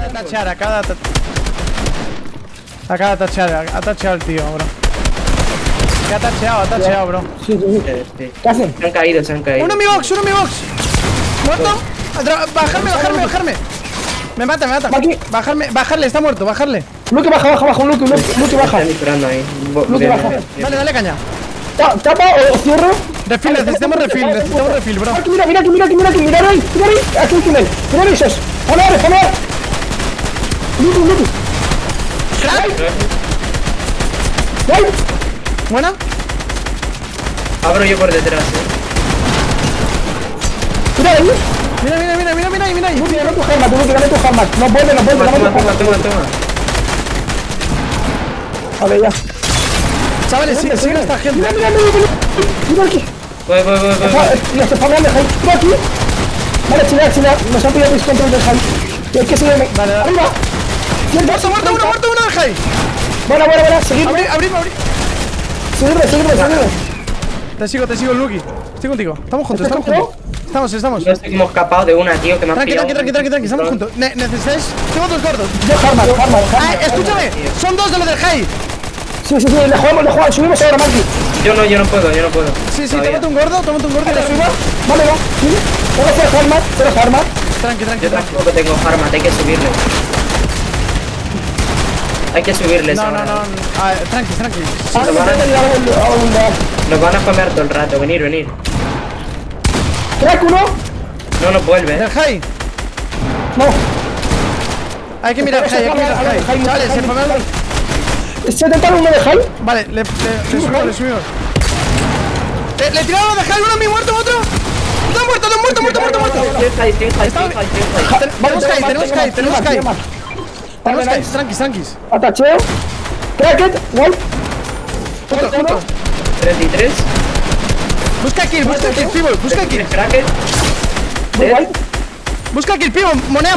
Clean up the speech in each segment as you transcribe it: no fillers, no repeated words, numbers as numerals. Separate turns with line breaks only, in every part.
Acaba de tachear, ha tacheado el tío, bro. Que ha tacheado, bro.
Sí. ¿Qué hacen?
Se han caído.
Uno en mi box. ¿Muerto? Bajarme. Me mata. Bajarle, está muerto, bajarle.
Luke baja, un Luke baja.
Están disparando ahí.
Luke baja.
Dale caña.
¿Tapa o cierro?
Refil, necesitamos refil, bro.
Aquí, mira ahí. Aquí un túnel. Mira esos. ¡Poner! Luke. ¡Ay!
¿Buena?
Abro yo por detrás,
Mira ahí.
Mira ahí.
Luke, dame tu Harmat. No puede.
Toma.
A ver, ya.
Chavales, sigue esta gente.
Mira aquí.
Voy.
Los spameando, Jai. Mira aquí. Vale, chila. Nos han pillado mis control de Jai. Hay que seguirme.
Dale.
Arriba.
Muerto uno de Jai.
Buena. Seguidme.
Abrirme.
Seguidme.
Te sigo, Lucky. Estoy contigo. Estamos juntos. Estamos.
No sé cómo he escapado de una, tío, que me ha pillado.
Tranqui, estamos juntos. ¿Necesitáis? Tengo dos gordos.
Yo Harmat.
Escúchame, son dos de los del Jai.
Sí, le jugamos. Subimos ahora, Marky.
Yo no puedo.
Sí,
Todavía.
tómate un gordo y le subo.
Vale, va. Sí. Tengo Harmat.
Tranqui.
Yo tampoco tengo Harmat, hay que subirle. Hay que subirles
No.
ahora.
Tranqui.
Nos van a spamear todo el rato, venir.
Crack uno.
No vuelve,
¿Del Jai?
No.
Hay que mirar Jai. Chavales, se fue.
71 de Jai.
Vale, le subimos. Le he tirado uno de Jai, uno a mí, muerto, otro. Dos muertos. Tenemos Kai. Tranquis.
Atacheo. Cracket. Wipe.
Otro.
33.
Busca kill, Pivo.
Cracket.
Wipe.
Busca kill, Pivo. Monea.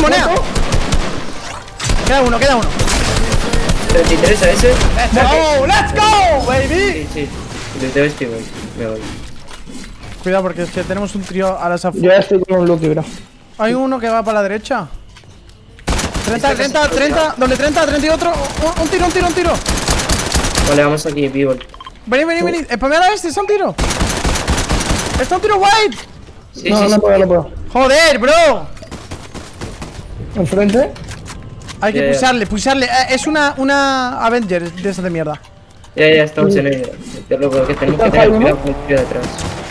Queda uno.
33 a ese.
Let's go, baby.
Sí. Te ves, tío. Me voy.
Cuidado porque es que tenemos un trío a las afueras.
Yo ya estoy con un Lucky, bro.
Hay uno que va para la derecha. 30, doble 30 y otro. Un tiro.
Vale, vamos aquí, vivo.
Vení. Spamear a este, está un tiro. Está un tiro white.
Sí.
No puedo.
Joder, bro.
Enfrente.
Hay que pulsarle. Es una Avenger de esa de mierda.
Ya, estamos en ello. Yo lo que tenemos que tener cuidado con el tío detrás.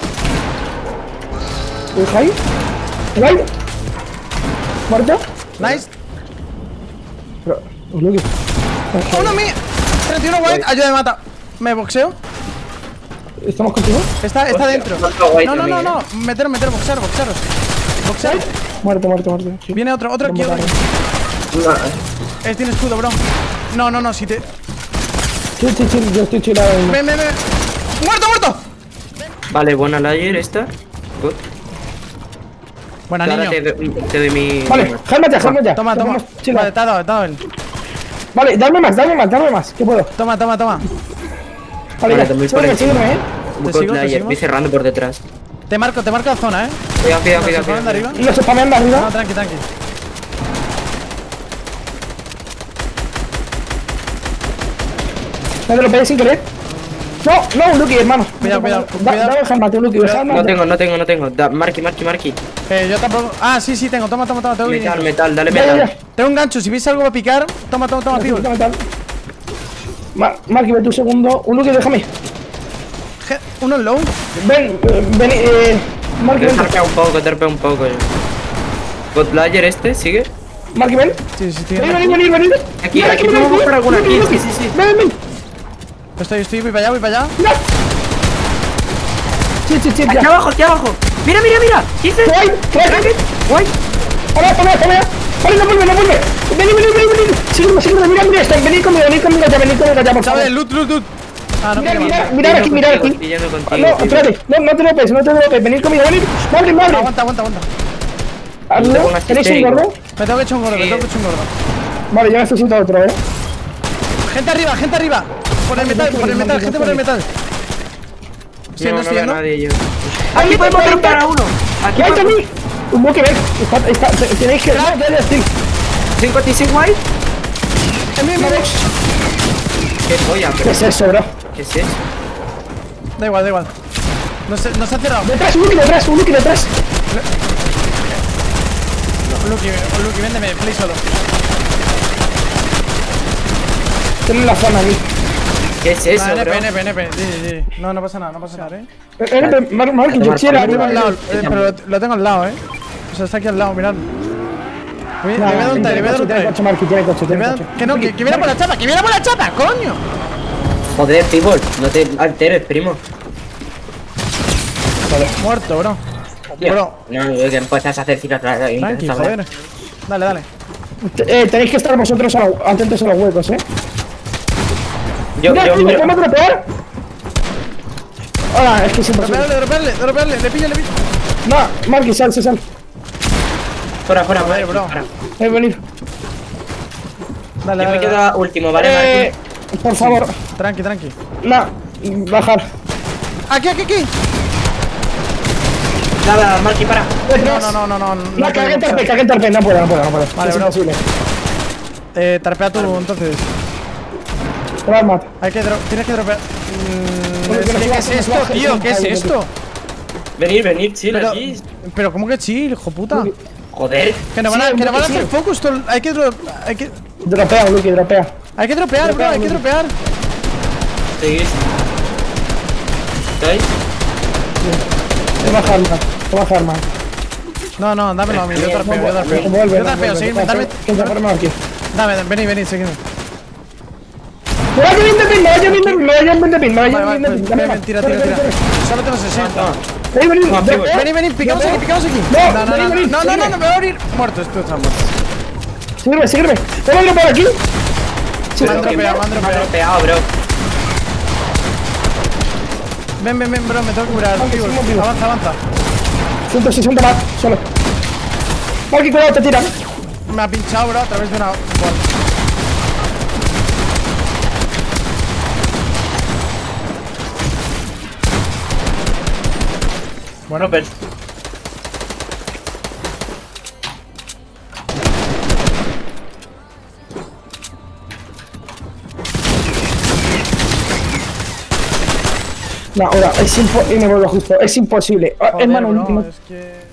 Jai. Wipe. Muerto.
Nice.
Un Lucky.
Uno a mí. 31 white. Ayuda de mata. Me boxeo.
¿Estamos contigo?
Está dentro. No. Meter, boxearos. Boxear.
Muerto. Sí.
Viene otro aquí. Tiene escudo, bro. No, si te.
Sí, yo estoy chilado.
Ven. ¡Muerto!
Vale, buena layer esta. Good.
Buena,
Ahora
niño.
te doy mi.
Vale, Harmat ya.
Toma.
Vale,
Vale, te ha dado él.
Vale, dame más. ¿Qué puedo?
Toma.
Vale, ya.
también por
Sígueme.
Te sigo.
Voy cerrando por detrás.
Te marco la zona,
Cuidado.
¿Se ponen de arriba?
Los spameando arriba.
No, tranqui.
No te lo pegué sin querer. No, un Lucky, hermano.
Cuidado.
Dame el Harmat, un Lucky.
No tengo. Marky.
Yo tampoco. Sí, tengo. Toma. Tengo
Metal, dale
Ya.
metal.
Tengo un gancho. Si veis algo va a picar. Toma, Pivo.
Marky, ve tu segundo. Un Lucky, déjame.
Uno en low.
Ven, Marky, ven.
Terpea un poco. God layer este, sigue.
Marky, ven.
Sí,
Venid.
Aquí podemos buscar alguna aquí. Sí.
Ven.
Estoy, voy para allá.
¡No! Sí,
Aquí
ya.
abajo. Mira. ¿Qué dices?
Cracket.
Guay.
Toma. Vale, no vuelve. Vení. Sígueme, mira esto. Venid conmigo ya, por favor.
¿Sabes? Loot.
Mira aquí.
Pillando contigo,
No,
tío.
espérate. No te dropes. Venid conmigo. Abre.
Aguanta.
Hazlo. ¿Tenéis un gordo?
Me tengo que echar un gordo.
Vale, yo necesito otro,
Gente arriba. Por el metal, gente por el metal.
No
Estoy
veo a
yendo.
nadie yo.
Aquí
podemos dropar a uno.
Aquí hay también. Un bloque, ven. Tenéis que.
56 white.
En mi box.
¿Qué polla?
¿Qué es eso, bro?
¿Qué es eso?
Da igual, da igual. No se ha cerrado.
Detrás, un Lucky detrás.
Lucky, véndeme, play solo.
Tienen la zona aquí.
¿Qué es eso, bro?
NP. No pasa nada,
Marky, yo quiero
Lo tengo
arriba.
al lado, pero lo tengo al lado, O sea, está aquí al lado, mirad. Le voy a dar un try, le voy a dar un
Tiene
try.
coche, Marky, tiene coche.
Que no, que viene por la chapa, coño.
Joder, Pibol, no te alteres, primo.
Muerto, bro.
Tío,
Bro,
no, que empiezas a hacer citas atrás.
tranqui, joder. Dale.
Tenéis que estar vosotros atentos a los huecos,
Yo,
Mira, ¿me podemos dropear? Hola, es que es imposible.
Dropearle, le pillo.
No, Marky, sal.
Fuera,
Joder, bro.
fuera.
Venir.
Dale.
Yo me quedo último, ¿vale, Marky?
Por favor.
Tranqui.
No, bajar.
Aquí.
Nada, Marky, para.
No,
Cague en tarpe, no puedo.
Vale,
es
bro.
imposible.
Tarpea tú, entonces.
Mat.
Tienes que dropear. ¿Qué es esto, tío? ¿Qué es esto?
Venir, chill aquí.
Pero, ¿cómo que chill, hijo puta?
Joder.
Que nos van a hacer focus. Hay que
Dropea, Lucky, dropea.
dropear, bro, hay que dropear.
¿Seguís? ¿Estáis?
Voy a bajar, man.
No, dámelo a mí, yo tarpeo.
Vuelve.
Yo tarpeo, seguidme, dame.
¿Quién te forma aquí?
Dame, vení, seguidme.
Me vayan bien de pin.
Ven, tira. Solo tengo 60. Vení, picamos aquí. No, me voy a abrir. Muerto, esto está muerto.
Sígueme. ¿Puedo dropar aquí?
Me han dropeado.
dropeado, bro.
Ven, bro, me tengo que curar. Avanza.
160 más, solo. Marky, cuidado, te tiran.
Me ha pinchado, bro, a través de una.
Bueno, pero...
No, ahora, y me vuelvo justo, es imposible.
Joder,
Hermano,
bro,
no.
es que...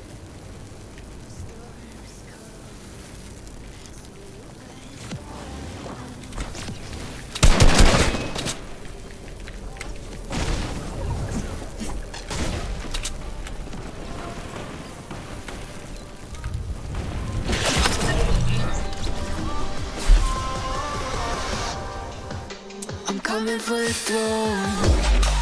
I'm coming for the throne.